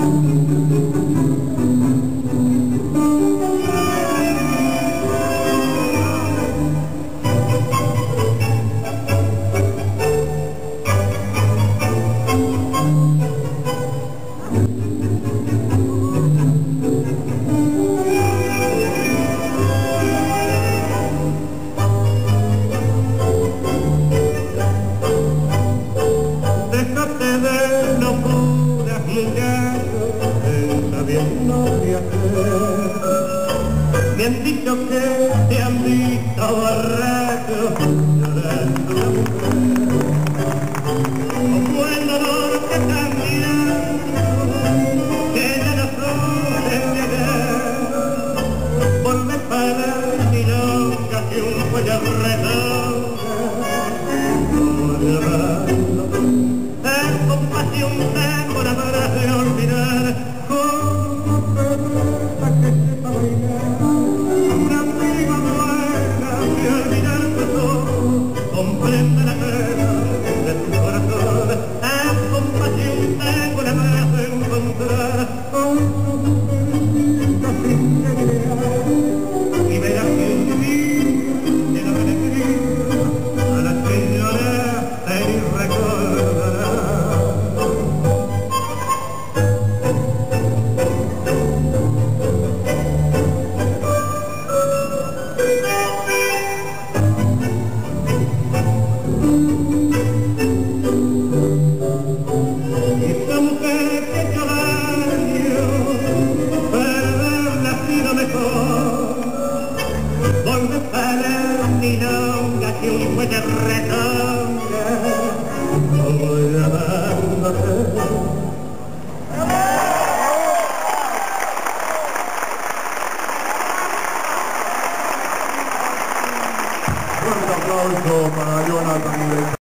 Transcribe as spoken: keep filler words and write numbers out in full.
Me han dicho que te han visto borracho llorando la mujer, como el dolor que también que ya no surge de ayer. Volve para mi loca que un cuello redondo, como llevando en compasión tengo la manera de olvidar. Comprende la pena de tu corazón, en compasión tengo la manera de encontrar con tu perdida sin ideal, y verás que un día lleno de alegría a la que lloraste y recordarás. Volve para milonga que un cuello retonga, como llamándote. Fuerte aplauso para Jonathan.